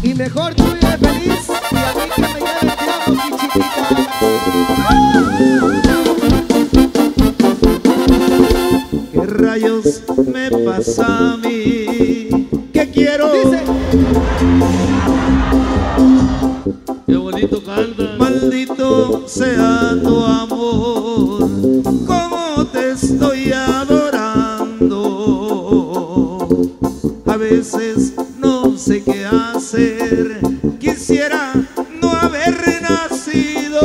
Y mejor tú vives feliz y a mí que me lleve el diablo, mi chiquita. ¿Qué rayos me pasa a mí? ¿Qué quiero? Dice. Qué bonito canta. Maldito sea tu amor, cómo te estoy adorando. A veces no sé qué hacer, quisiera no haber nacido,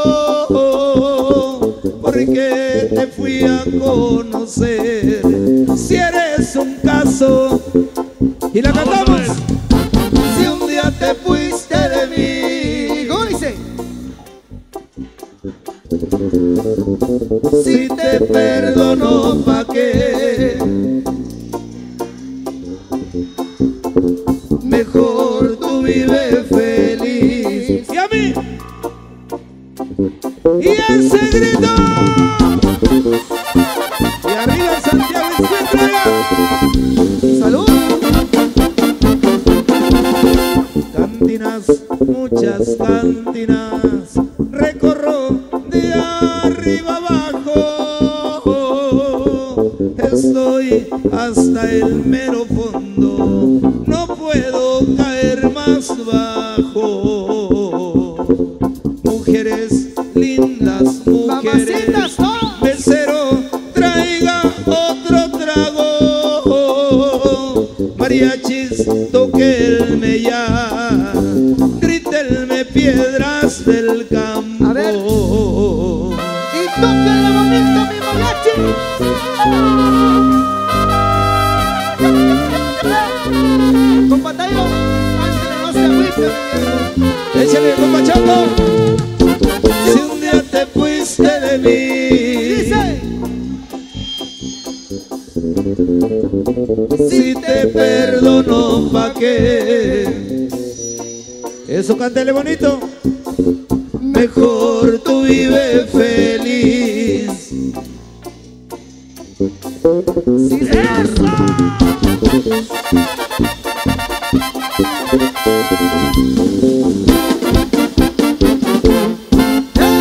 porque te fui a conocer. Si eres un caso, y la cantamos. Si un día te fuiste de mí, ¿Cómo dice? si te perdono, ¿pa' qué? Mejor tú vive feliz. Y a mí, y ese grito, y arriba Santiago y su entrega. Salud. Cantinas, muchas cantinas, recorro de arriba abajo. Estoy hasta el mero fondo, no puedo caer más bajo. Mujeres lindas, mujeres, Mamacitas, todas. mesero, traiga otro trago. Mariachis, tóquenme ya, grítenme piedras del campo. A ver. Y tóquenle bonito, mi mariachi. Compa Tairo, ándale, no se agüite. Échale, compa Chato. Si un día te fuiste de mí, Dice. si te perdono, ¿pa' qué? Eso, cántale bonito. Mejor tú vive feliz. Sí, señor.